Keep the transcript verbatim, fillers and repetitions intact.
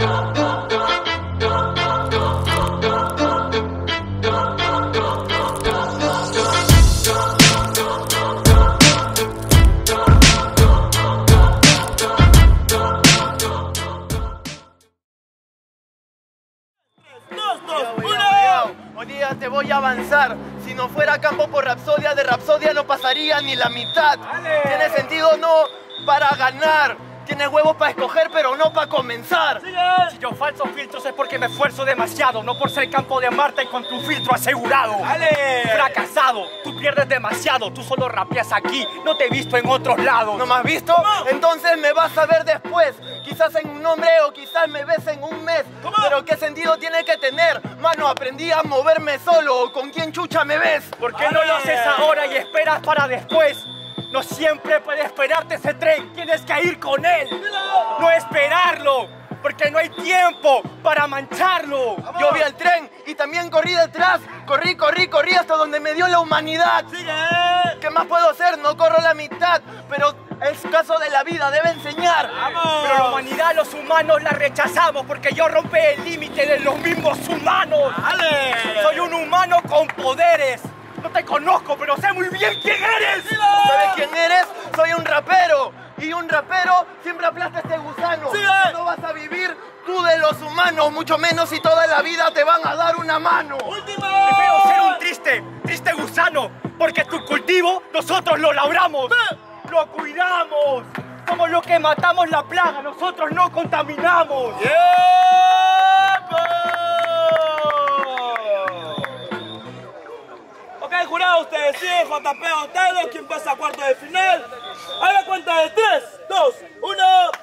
Hoy día te voy a avanzar. Si no fuera campo por Rapsodia, de Rapsodia no pasaría ni la mitad. ¡Dale! Tiene sentido no para ganar. Tienes huevos para escoger, pero no para comenzar. ¡Sigue! Si yo falso filtros es porque me esfuerzo demasiado, no por ser campo de Marte con tu filtro asegurado. ¡Dale! Fracasado, tú pierdes demasiado, tú solo rapeas aquí, no te he visto en otros lados. ¿No me has visto? ¿Cómo? Entonces me vas a ver después. Quizás en un hombre o quizás me ves en un mes. ¿Cómo? Pero ¿qué sentido tiene que tener? Mano, aprendí a moverme solo. ¿Con quién chucha me ves? ¿Por qué no lo haces ahora y esperas para después? No siempre puede esperarte ese tren, tienes que ir con él. No esperarlo, porque no hay tiempo para mancharlo. Yo vi el tren y también corrí detrás. Corrí, corrí, corrí hasta donde me dio la humanidad. ¡Sigue! ¿Qué más puedo hacer? No corro la mitad, pero es caso de la vida, debe enseñar. ¡Vamos! Pero la humanidad, los humanos, la rechazamos porque yo rompí el límite de los mismos humanos. ¡Dale! Soy un humano con poderes. No te conozco, pero sé muy bien quién eres. ¿Sabes quién eres? Soy un rapero. Y un rapero siempre aplasta este gusano. ¡Sí! No vas a vivir tú de los humanos, mucho menos si toda la vida te van a dar una mano. ¡Último! Prefiero ser un triste, triste gusano, porque tu cultivo nosotros lo labramos. Lo cuidamos. Somos los que matamos la plaga, nosotros no contaminamos. Ok, jurado, ustedes deciden, J P Otelo, quien pasa a cuarto de final. A la cuenta de tres, dos, uno.